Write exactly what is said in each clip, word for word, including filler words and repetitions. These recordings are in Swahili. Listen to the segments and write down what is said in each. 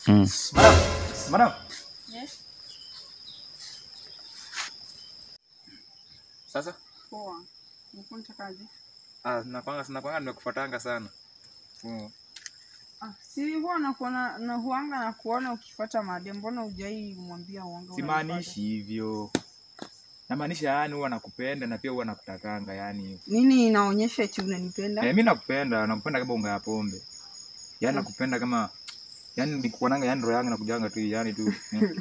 Mm. Madam, madam. Yes. Sasa? Poa. Unatakaje? Ah, napanga napanga nimekufuatanga sana. Mm. Ah, si huwa nakuona na huanga na kuona ukifuata madem, mbona hujai mwambia uanga? Simaanishi hivyo. Namaanisha yani huwa nakupenda na pia huwa nakutakanga yani. Nini inaonyesha eti unanipenda? Eh, mimi nakupenda, nakupenda kama unga ya pombe. Yaani Mm. nakupenda kama yani nikuonanga yani roho yangu nakujanga tu yani tu.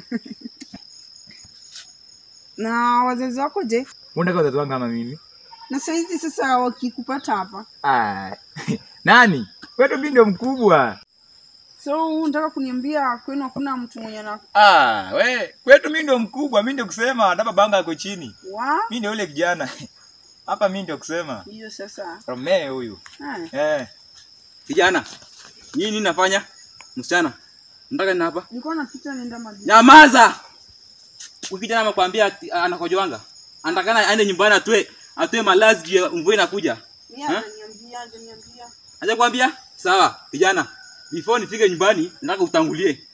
Na wazazi wako je? Unataka wazazi wangu kama mimi? Na saizi sasa wakikupata hapa. Ah. Nani? Wewe mimi ndio mkubwa. So unataka kuniambia kwenu hakuna mtu mwenye na Ah, we, kwetu mimi ndio mkubwa, mimi ndio kusema hata babanga ako chini. wa? Mimi ndio yule kijana. Hapa mimi ndio kusema. Hiyo sasa. Romeo huyu. Eh. Eh. Kijana. Nini nini nafanya? Msichana. Nataka nini hapa? Nilikuwa napita nenda maji. Nyamaza. Huyu kijana amekwambia anakojoanga. Anatakana aende nyumbani atoe atoe malazi ya mvua inakuja. Mimi ananiambia, ananiambia. Aje kwambia? Sawa, kijana. Before nifike nyumbani, nataka utangulie.